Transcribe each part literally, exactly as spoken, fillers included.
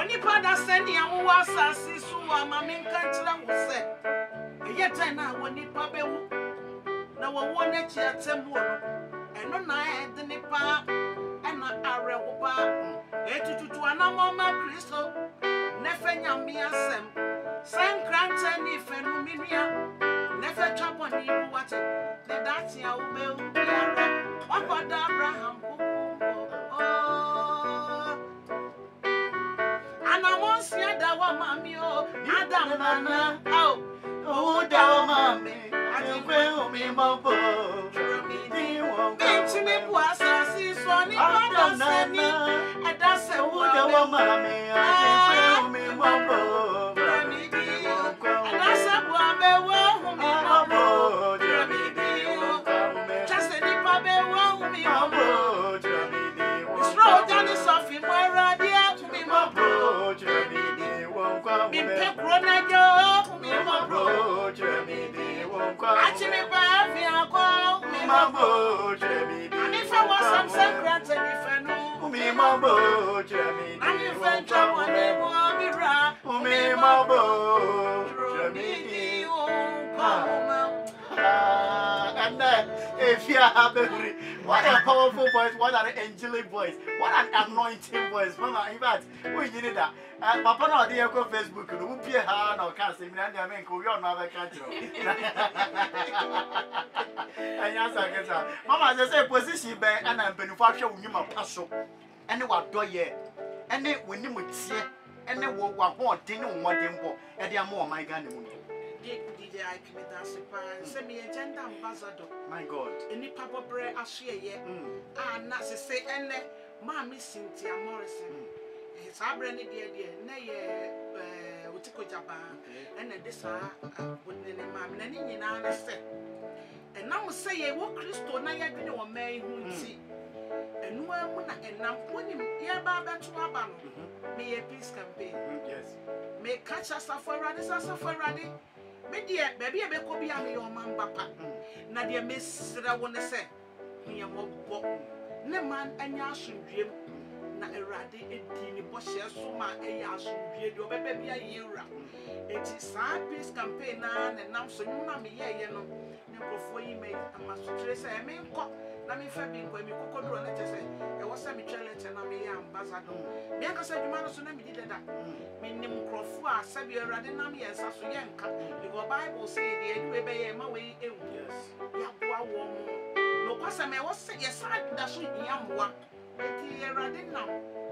nipa da send ya wo asase so wa ma me nka kira wo se eye tan na wo nipa bewu na wo wo na chi atem wo no eno na e de nipa ena arewo ba etututu anamo ma Kristo nefe nyame asem sankranta ni fenu minua nefe twapo ni buwate ne dati a wo be ubiara wakoda Abraham Adam nana oh oh da mami ati kwe o mi mambo di won ko me puasa si so nipada seni eda se wo da mami ati kwe o mi mambo mi di won ko eda se bo me wo hu mi mambo mi di won ko me just ni pa be wo hu mi mambo mi di won ko stro jani sofi mo ra dia mi mambo mi di won ko me pe krona jo mi mambo mi di won ko achi me pa fi akọ mi mambo mi di ani fa wa sam secret ni fenu mi mambo mi di won ko me wo mi ra mi mambo mi di won ko and then if you have every what a powerful voice, what an angelic voice, what an anointing voice. Mama, in fact, we did that. Uh, Papa, no, they go Facebook. We be a hand or can't say, "Man, I mean, we are not a country." And yes, I guess. Mama, they say position bear and I'm manufacture with you, my passion. And what do ye? And then when you would see, and then what want dinner one dimple, and they are more my gun. D J I P send me a gender ambassador. My God. Any papa bread I share yet. Ah, not to say, and Mammy Cynthia Morrison. It's our brandy dear dear, nay, Utiko Japan, and this are wouldn't any mammy, and in an step. And now say, what Christo, Naya, or May, who see. And no one and now put him here by to Aban. May a peace campaign. Yes. May catch us off for radis as of ready. Me dear, baby, I be ko bi am your man papa. Na dear miss I want to say, me am bo. Ne man anya asundwem na erade edi ni bo hye so ma eya asundwe de obebe bia yewura. Eti sa peace campaign na ne nam so nyum na me ye ye no. Ne krofo yi me amasotre say me nko na me fa bi nko mi kokodro na chese e wo say me twelete na me ya ambassador. Me aka say dwuma no so na me di dada. Me nim krofo a sabi erade na me yensa so ye nka. The Bible say the anyway be ye ma we ewu. Yes. Ya boa wo mo. No kwasa me wo say ye sa da so hiamwa. Eti erade nam.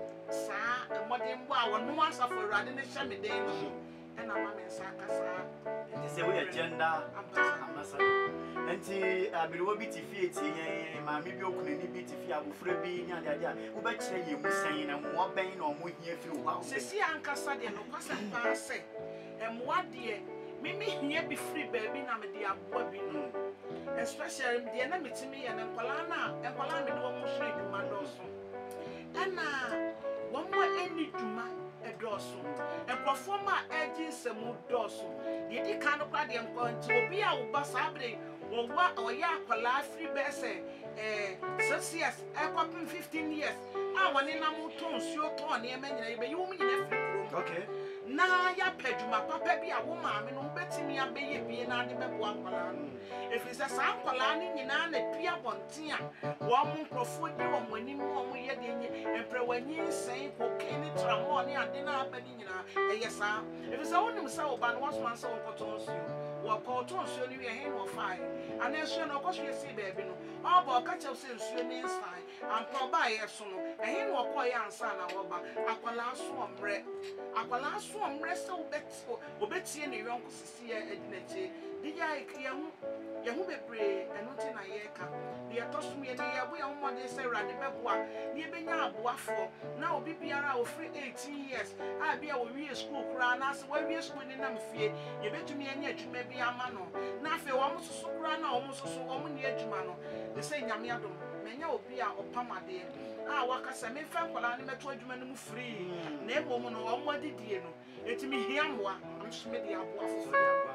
Sa e modern bo a wo no asafo erade ne hye me den no. And I'm a Sakasa. It is a agenda ambassador. And I will be defeating my maybe opening be to fear with Frebbie and the idea. Who bet you were saying and more bane or more here through house. See, Uncle Sadie, no person pass say. And what dear, Mimi here be free, baby, I'm a dear Bobby. Especially the enemy to me and Polana and Polana do almost read my also. And now, one more any to my. Dosso and performer edging some dosso. Did he kind of party and going to be our basabre or what or ya life free besse eh six years, I copy fifteen years. I want in a moton, so torn, you mean you mean every okay. Na ya peduma papa be a woman, no betting me a baby being an one palan. If it's a sound palaning in an a pia bontia, one profit you on when you want me and pray when you say cocaine, tramoni, and dinner happening in a yes, sir. If it's only so, but once one so potons you, or potons you, you hand or fire, and then soon, of course, you see, baby, all about catch of sense, you mean sign, and probably a son, and him or boy and son, or aquala swam bread, aquala swam rest so bet, or Betsy and your uncle Cecilia Ednete. Did I clear Yahu be brave and not in a yeka? They are tossing me a day away on what they say, Radibabwa, near Benya Boafo. Now be Biara of free eighteen years. I be a real school crown as well, we are schooling them fear. You bet to me and yet you may be a mano. Now, if you almost so run almost so woman near Jumano, the same Yamiadum, Menya will be our Pama dear. Ah, what I say, me fan for an amateur human free. Name woman or what did you know? It's me here, I'm Smithy Abuafo.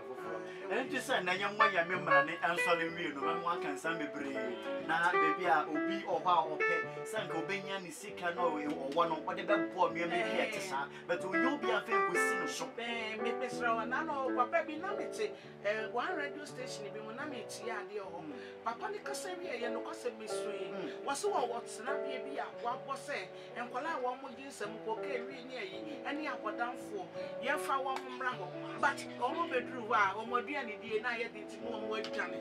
And just say, na young way, I remember, and sorry, no one can send me brave. Now, baby, I will be or how or pay. sanka obenya ni sika no owo no ode be bo me me bi etesa but onyo bi afa enkosi no so eh me pesra wa na no papa bi na mete eh one radio station bi mo na me tie ade ho papa ni kasa wi ye no kasa mesui wo so wo tsena bi bi a wa bo se enkola wo mo ginsam ko ka wi ni ayi ene akodanfo ye fa wo mmra ho but omo bedru wa omo aduane die na ye de ti mo mo adwane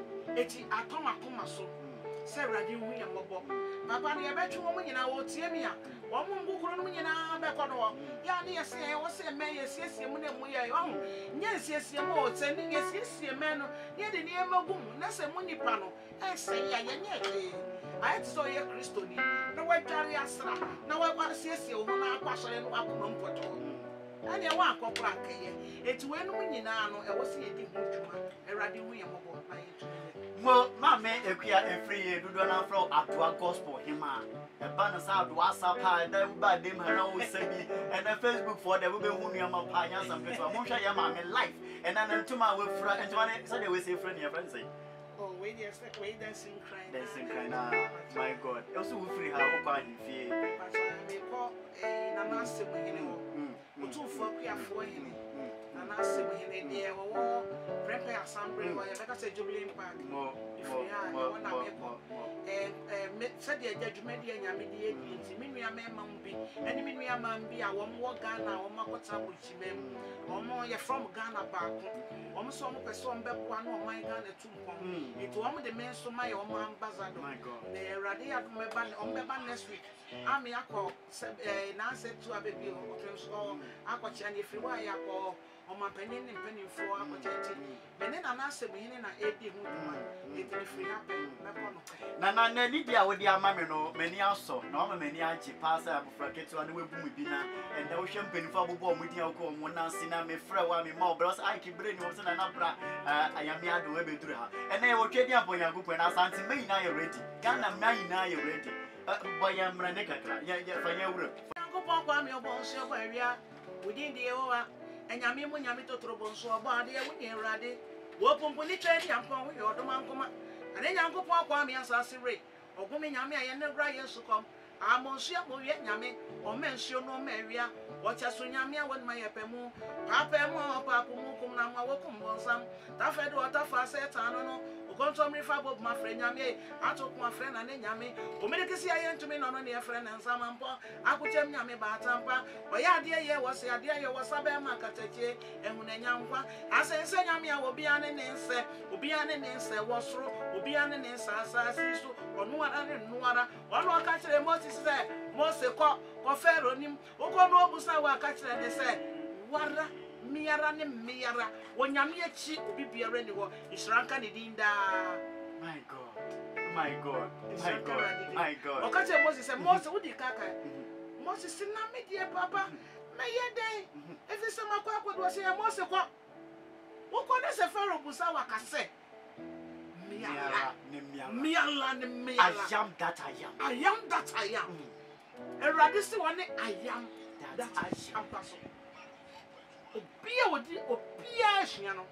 eti atoma koma so se radi hu ye mobo papa ni ebetwu mo nyina wo tie mi a wo mo ngukuru no nyina be kono ya ni yesi e wo se me yesi esi mu na mu ye ho nya esi esi mu o tse ni yesi esi me no ye de ni e magum na se mu nipa no e se ya ye nya e ai so ye kristo ni na wa dware asra na wa wa esi esi ho na akwasore no akoma mpoto ani wa akopra kaye eti we no nyina no e wo se ye di hu dwuma e radi hu ye mobo na ye mo mama ekuya efriye dudu na fro atwa gospel hima e ba na sa do asapa da ba dem ha na wo sabi and na Facebook for the we be hu nua ma pa nya sam keto mo hwa ya mama life and na ntuma we fra ntuma ne say the we say friend your friend say oh we dey expect we dancing crying dancing crying ah my god e so we free ha wo kwa hifie but me ko eh na na se mo hene ho utufo akuafo hene na na se mo hene de wo wo prepare assembly wo ye beka say jubilee park mo mo mo mo eh eh me said the judgment de nyame de edi nti menua me ma mbi eni menua ma mbi a wo mo Ghana wo makota mo chimem wo mo ye from Ghana back wo mo so mo pese wo mbekwa na wo man Ghana tumpon eti wo mo de men so ma ye wo mo ambassador my god the radi adum eba o mbeba next week ami akọ eh na se tu abebi o so akọ chia na efiri wa ya akọ o ma panin ni panin fo akọ chia ti bene na na se mo hine na edi hu duma eti efiri happen na kọ no na na na ni dia wo dia mame no mani aso na o mani agi pass abufra ketu na webu mu bi na enda wo hwe mpanifo abobo mu dia ko mo na sina me fra wa me ma obros ai kibre ni wo se na na bra ayame ado we beduru ha ena ye wo twa dia bo yankopon na asante mai na ye ready Ghana mai na ye ready boya mra ne kakra ya ya fanya wura yankopon kwa me obo nso kwa awia wudi ndi yewa enyame mu nyame totoro bo nso obo ade ye wuni erade wo pompo ni twa ndi ampon wo yodo mankoma ane yankopon kwa me asase re ogumi nyame aye ne gra yesu kom amonsu ya mo wie nyame o mensu no ma awia o chaso nyame a won ma yepemu papa mu papa mu kum na ma wo kum bonsam ta fe do ta fa se ta no no ogonto mi fa bob ma fre nyame atokun afre na ne nyame o me de kesi aye ntumi no no ne fre na nsama mpo akuchem nyame ba atampa o ya ade ye wo se ade ye wo sabe ma katachie ehuna nyankwa asense nyame a obi ane ne nse obi ane ne nse wo soro obi ane ne nse asasi so onu ara ne nu ara onu aka kire Moses se Moses ko ko Pharaoh nim uko no obusa wa aka kire ne se wara miara ne miara wonyame achi obi biara ni wo isranka ne dinda my god my god my god my god o ka kire Moses se Moses wudi kaka Moses na me die papa me ye den efi se makwa akwodo se Moses ko uko ne se Pharaoh busa wa ka se miara ne miara miara ne miara I am that I am I am that I am erade se woni I am that I am paso obia wodi obia ahia no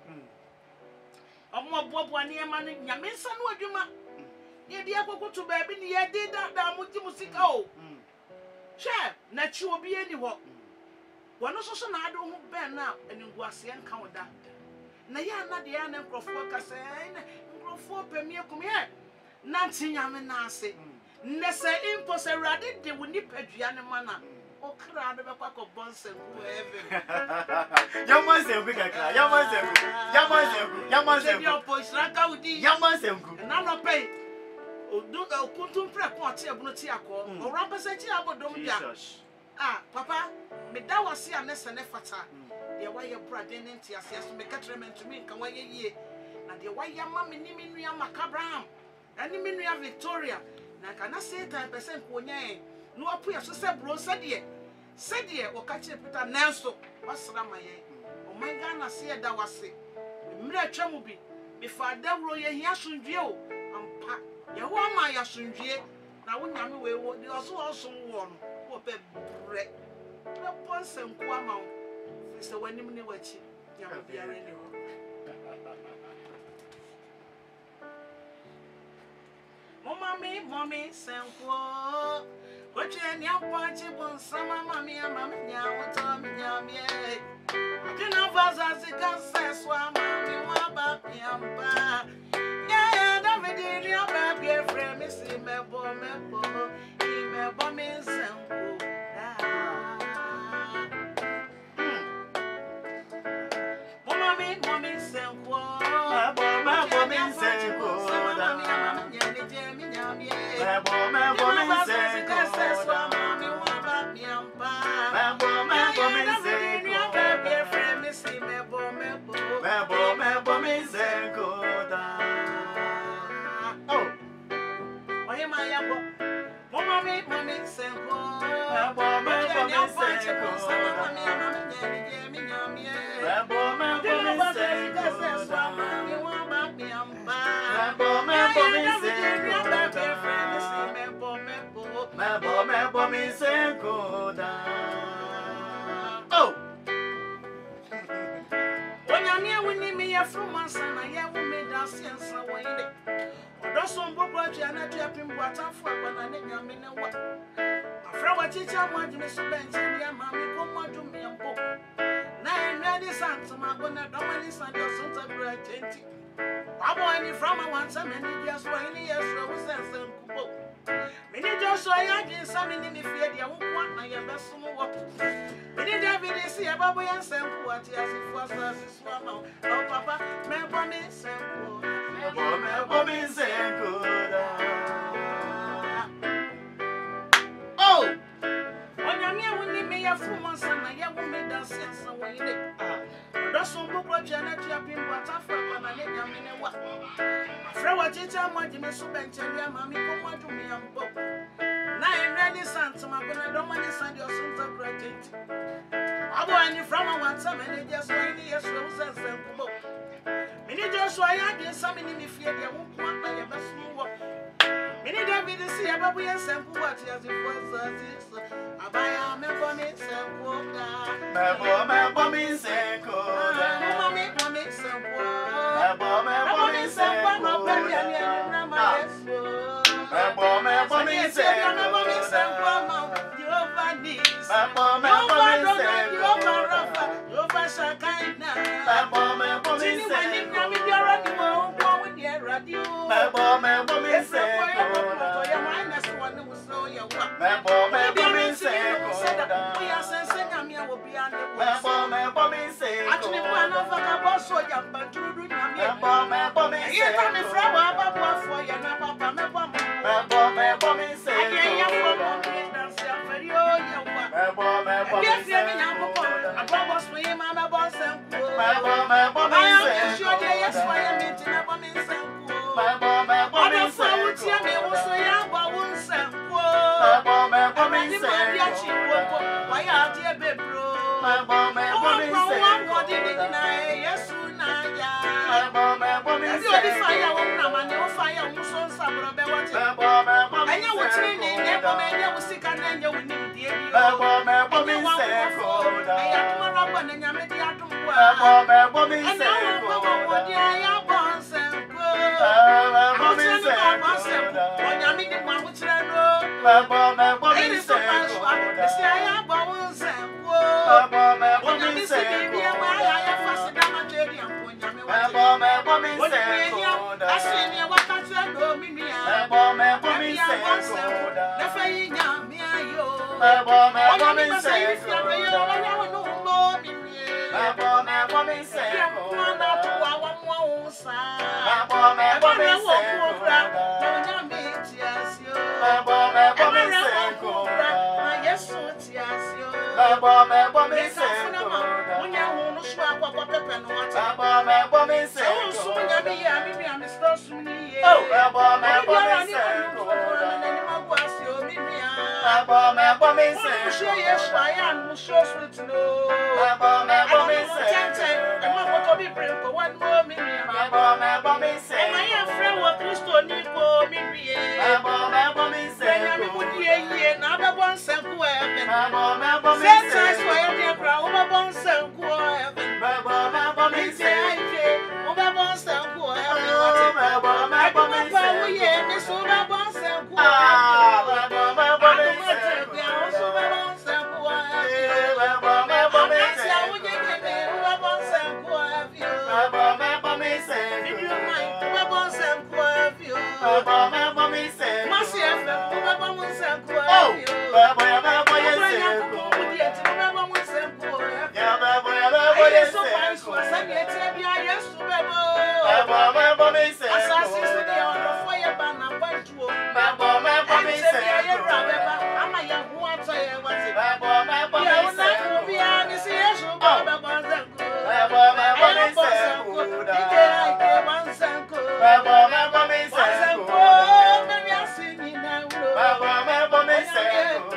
omo bobo ne ma ne nyame nsa no adwuma ye dia kokoto ba bi ne ye de da da muti musika o hwe na chi obi ani ho wono so so na ado ho ben na enguase enka woda na ya na de ya na nkrofo kasa na nkrofo pemie kum ye na ntinyame na ase ne se impo se rade de woni padua ne mana okra de be kwako bonse ku heaven yaman se ku kakra yaman se ku yaman se ku yaman se ku yo po isranka udi yaman se ku na no pay odu okuntum pre ko ate abunu ti akọ ora pese ti abodom dia ah papa me da wase anese ne fata de waye brade ne nti ase so me katrement me nka waye yie na de waye ma me ni me nua Abraham ani me nua Victoria na kana Satan percent ko nyen no apu ya so se bro se de se de o ka che Peter Nelson wasra maye o man Ghana se da wase mira atwamu bi me fa dawro ye hia sondwie o ampa ye wo ma ya sondwie na wo nyame we wo de oso oso wo no wo pe bre na ponse nko ama wo se wanim ne wachi nyame biare ne ho Mommy, mommy, Sanko. What you and your party won some mammy and mammy now, told me, yam, yea. You know, as I can say, swam, mammy, what about me, I'm bad. Yeah, never did your baby friend, Missy Mebo, Mebo, he mebo me, Sanko. Mommy, mommy, Sanko. Mommy, Sanko. Oh, when I'm here with me, a few months and I have made us sense away. Or does some book what you are not helping what I'm for when I think I'm in a what. A friend, what teacher want to miss a bench and your mammy come on to me and book. Nine ready sons, I'm going to do any son or sons of great twenty. I'm only from a once a minute, just one year, so we send some book. Many just so I get some in the fear, you won't want my best more. Many David is here, Babu and Sample, what he has it was as his swam out. Oh, Papa, my bommy Sample, my bommy Sample. Oh, when you're near with me, a few months and I have made us sense away. That's some book what Janet have been what I found when I let them in a what. What you tell me, you must spend your mammy come on to me and book. Now I'm ready, son, so I'm going to don't want to send your sons of gratitude. I'm going from a one time and just one year, so says them book. Many just why I get some in me fear, they won't want my best move. Many don't be to see a baby and some what as it was as this. I buy a member, Miss and Woga. Member, member, Miss and Coda. Mammy, mammy, some member, member, Miss and Baba, me say. Assassin today on the fire banner point to Mebo mebo me say. I'm a young one say what's it? Mebo mebo me Yeah, say. not be honest, yes, Baba Bonsanko. Mebo mebo me say. Mebo mebo me say. Maybe I'm singing now. Mebo mebo me say.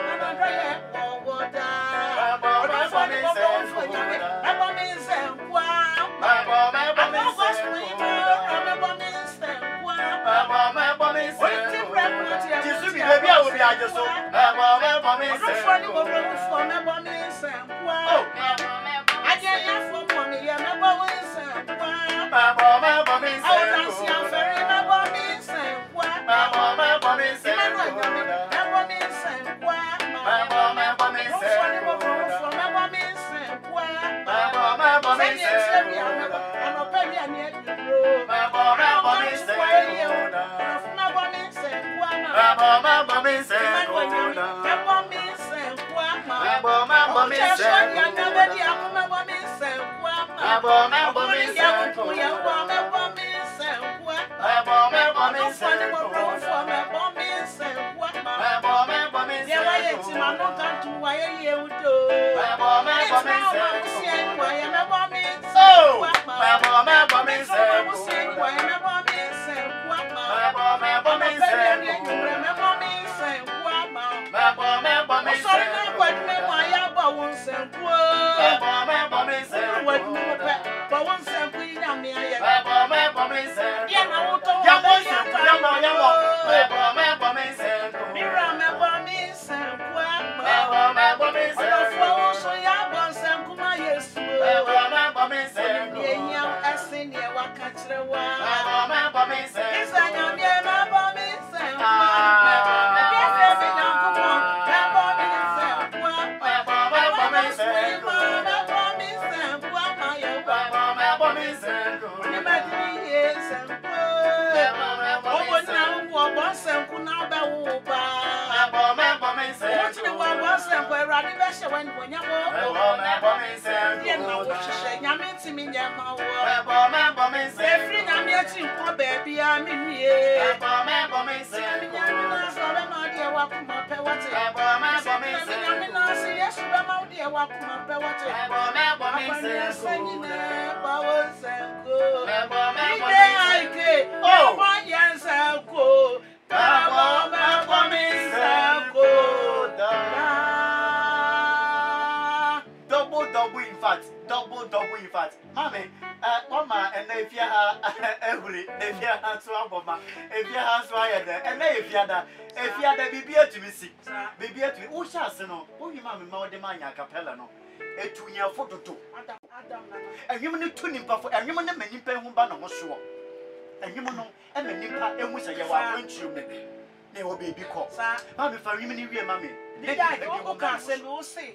And you need to nimpa for and you want many pen who ban on sure. And you know, and the nimpa and which I want you maybe. They will be because I'm if I remember you, mammy. Did I go say, will say,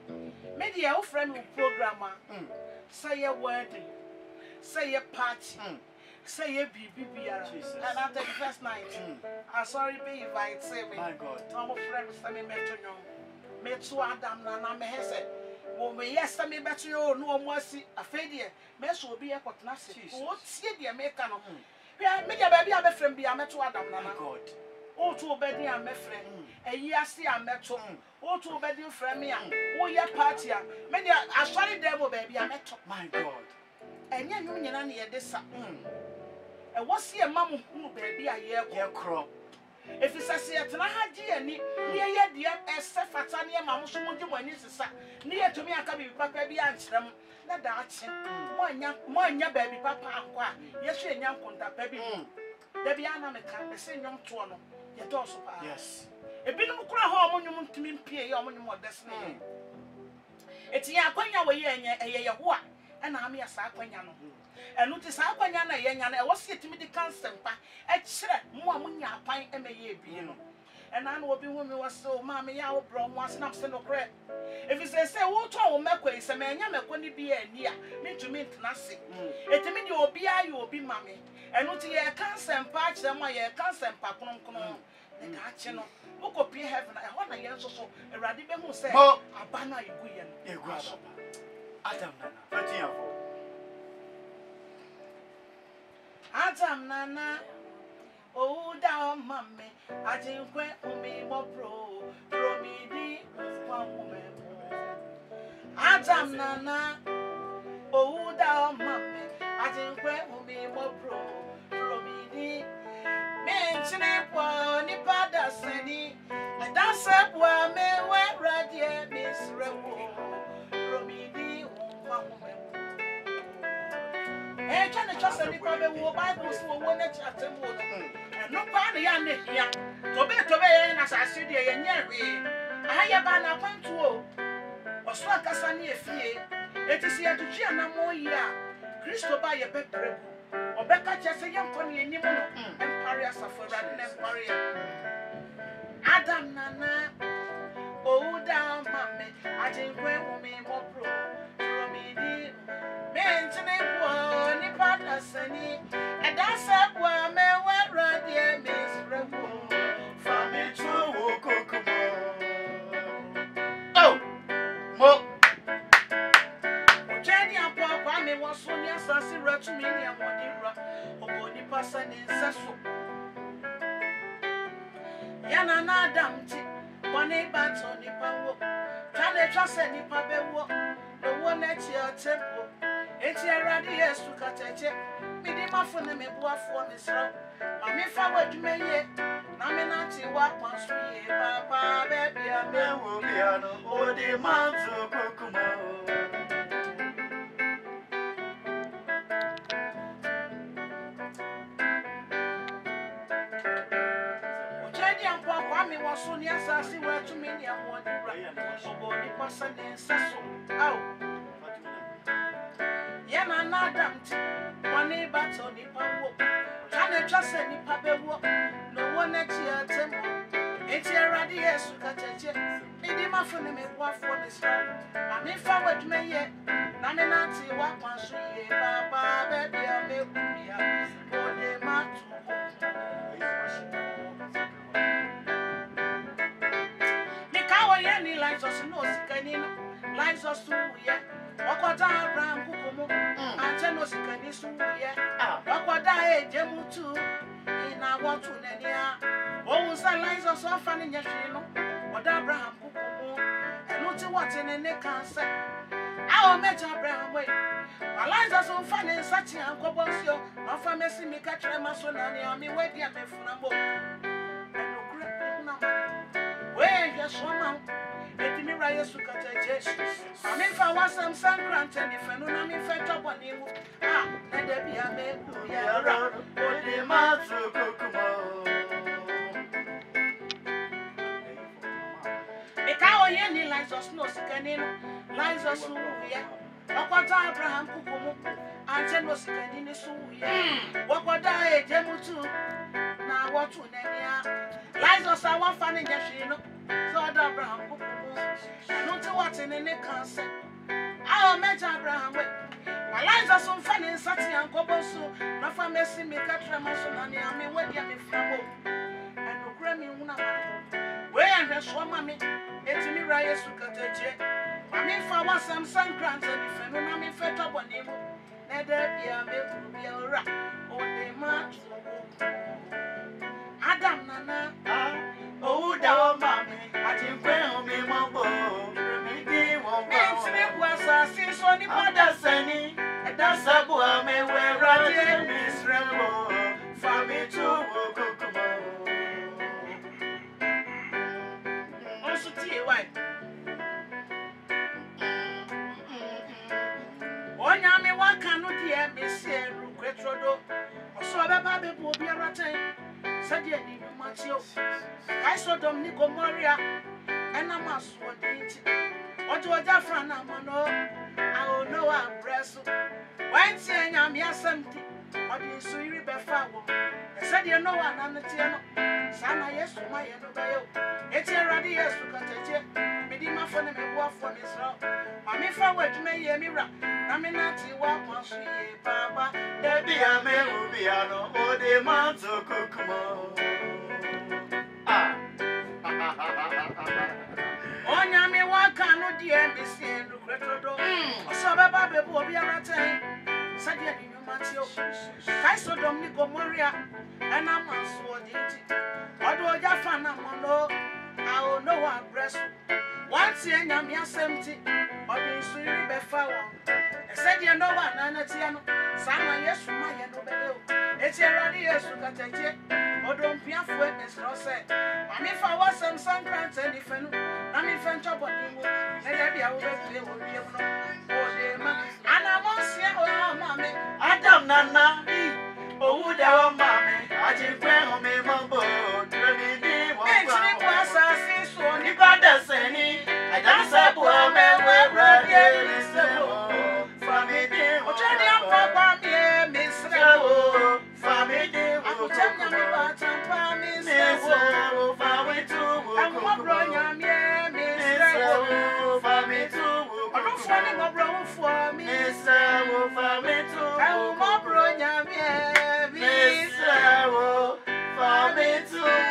maybe our friend programmer say a word, say a party, say a B B B R, and after the first night, I sorry be invite say me. My God, Tom of friends, I mean, metronome, Metsu Adam, Nana Mehese. Well, me yes, I mean, better you no more see a failure. Mess will be a cotnassi. What's the American? Yeah, maybe a baby, I'm a friend, be a Metsu Adam, Nana God. Oh, to obey, I'm a friend. A year see a metro. Oh, to obey you, friend me. Oh, your party. Many a sorry devil, baby, I met. My God. And yet, you know, near this. And what's your mamma who, baby, a year crop? If it's a theatre, I had dear, near yet, dear, as Safatania, Mamma, so would you when it's a son. Near to me, I can be papa, baby, answer them. Not that, one young, one young baby, papa, and what? Yes, you're young, contact, baby. Baby, I'm a kind of same young twirl. Yes. A bit of a home on to me, P. Your destiny. It's Yaquanya way, a yawa, and I'm a Saquanyano. And notice Aquanyana, Yan, I was sitting with the constant, a chat, more money, pine, and may be. And I know be women was so, Mammy, our brom was not so crap. If you say, what all make way, some man, you're going to be a near, mean to mean nothing. It mean you will be, you will be, mammy. And not a constant patch, them my constant papon. And I channel, look up here heaven, I want a year or so, a radical who said, a banner, you grasp. Adam, Adam nana oh down mommy I think when umi mo pro pro me di kwa woman Adam nana oh down mommy I think when umi mo pro pro me di menchine po ni pada seni and that's up wa me we radie misrewo pro me di kwa woman eh chane chose ni kwa be wo Bible so wo na chatem wo no pa na ya ne hia tobe tobe ye na sase de ye nya hwe aha ye ba na kwantu o oso akasa ne efie etisi ya tuchi na mo yi a Kristo ba ye beprebu obeka chese ye nko ne enim no empare asafora ne empare Adam nana oh down mame ajinkwe umi mo pro pro mi di mentine po ni partner sani and that's up wa me we radie misrefu Family true kokumo. Oh, mo. Ojeni apo kwa me waso ni asasi ratu mi ni amodira oboni pasa ni nsaso yana na Adam ti boni bato ni pawo tane twase ni pabewo no wo na ti atempo eti erade Yesu kateche midi mafo na mebuafo mesra ma me fa wadwuma ye na me na ti wa kwanso ye papa baby ame Wo biano odi manzo kokumo. ojeni ampo kwa me waso ni asasi watu mi ni amodira oboni pasa ni nsaso au yana na Adam ti boni bato ni pawo tane twase ni pabewo no wo na ti atempo eti erade Yesu kateche idi mafo ne mebuafo mesra ma me fa wadwuma ye na me na ti wa kwanso ye baba baby ame kubia ode matu nikawo ye ni license no sikani no license su ye okwata Abraham kukumu anje no sikani su ye okwata ejemutu ina watu nenia o sa license so fa ne nyehwe no oda Abraham kukumu eno ti wate ne ne kanse awo meja Abraham we license so fa ne sachi ankobonsio afa mesi mi ka kire maso na ne ami wedi amefuna bo eno kure na we ya soma etimi ra Yesu kateche ami fa wasam sankrant ni fenu na mi fe tobo ni mu ah na de bia me ku ya ra Odi manzo kokumo. Ikawo ye ni license no sikani no license su ye okwata Abraham kukumu anje no sikani ni su ye wakwata ejemutu na watu nenia license awa fa ne nyehwe no so oda Abraham kukumu no ti wate ne ne kanse awo meja Abraham we license so fa ne nsati ankobonso na fa mesi mi katra maso na ne ame wedi ame framo enokura mi huna we ahwe so mame etimi ra Yesu kateche mame fa wasam sankrant ni fenu na me feto boni mu na da bia me bia ora o de ma Adam nana Oh, down mame. Ajinkwe umi mo bo. Mi di won me timi wasa si so ni pada Pada seni. that's a boy me we radie Misremo. Family true kokumo. also tie why onya me waka no de me se ru kwetrodo oso beba be bo biara ten sade ani no matio kai Sodom ni Gomorrah ena maso de nti ojo oja fra na mono I don't know I'm breast when say nyam yasamti odi so iri be fa wo sade no wa na ntie no sana Yesu ma ye no bayo eti erade Yesu kateche medi mafo ne mebuafo mesra ma me fa wadwuma ye mi ra na me na ti wa kwanso ye baba Ebi ame ubiano. Odi manzo kokumo. Ah. onya me waka no de me se ru kwetrodo oso beba be bo biara ten said you know Matthew. Kaiso Dominic Moria and I'm a sword. Although Jafana Mono, I will know our breast. Once year, Yamia seventy, or the Suri Befawa. I said you know one, Anatiano, Sama yes, my Yanobel. It's a radio Sukatete, or don't Piafo and Strosset. And if I was some sun grants and if I'm in French up on you, maybe I will play with you. Oh, dear man, and I won't see oh, mammy. I don't know. Oh, would our mammy? I just went on me, Mambo. You got the same. I don't say, well, man, we're ready. From it, oh, Jenny, I'm Papa, Miss Rabo. From it, I will tell you about some Miss Rabo. From it, I'm not running, Miss Rabo. From it, I'm not running a road for me. Miss Rabo, from it, I'm not running, Miss Rabo. From it,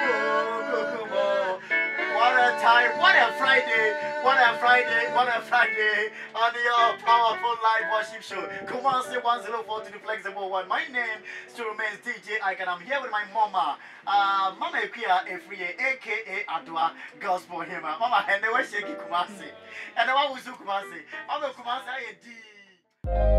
what a time, what a Friday, what a Friday, what a Friday on your powerful live worship show. Kumasi one oh four to the flexible one. My name still remains D J Ike and I'm here with my mama. Uh, Mama Ekia Efriye, aka Adwa Gospel Hymn. Mama, and they were shaking Kumasi. And the one who's Kumasi. Mama Kumasi, I D.